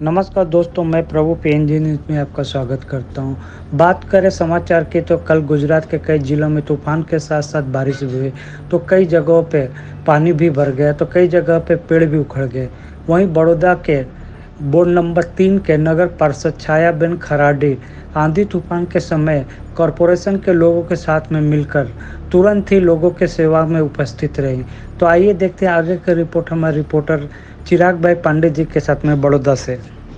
नमस्कार दोस्तों, मैं प्रभु पीएनजी न्यूज़ में आपका स्वागत करता हूं। बात करें समाचार की तो कल गुजरात के कई जिलों में तूफान के साथ साथ बारिश हुई, तो कई जगहों पे पानी भी भर गया, तो कई जगह पे पेड़ भी उखड़ गए। वहीं बड़ौदा के बोर्ड नंबर 3 के नगर पार्षद छायाबेन खराडी आंधी तूफान के समय कॉरपोरेशन के लोगों के साथ में मिलकर तुरंत ही लोगों के सेवा में उपस्थित रही। तो आइए देखते हैं आगे की रिपोर्ट हमारे रिपोर्टर चिराग भाई पांडे जी के साथ में बड़ौदा से।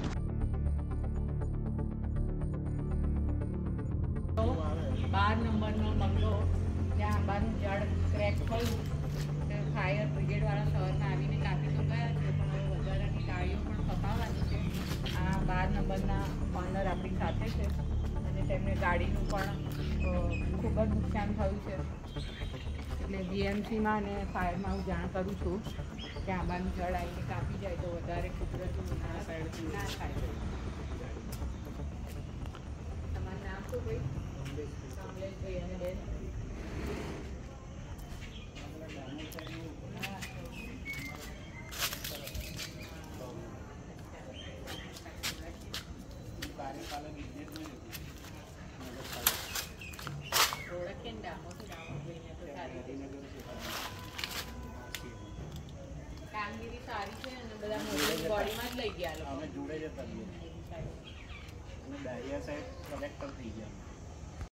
12 નંબરનો બંગલો ત્યાં આંબાનું ઝાડ ક્રેક થયું તો ફાયર બ્રિગેડવાળા સવારના આવીને કાપી તો ગયા છે, પણ હવે વધારાની ડાળીઓ પણ કપાવવાની છે। આ 12 નંબરના ઓનર આપણી સાથે છે અને તેમને ગાડીનું પણ ખૂબ જ નુકસાન થયું છે, એટલે જીએમસીમાં અને ફાયરમાં હું જાણ કરું છું કે આંબાનું ઝાડ આવીને કાપી જાય તો વધારે કુદરતી ના થાય। તમારું નામ શું ભાઈ? કમલેશભાઈ અને બેન કામગીરી સારી છે અને બધા મોટી બોડીમાં જ લઈ ગયા લોકો. અમે જોડે જતા રહીએ અને દારિયા સાહેબ કલેક્ટર થઈ ગયા.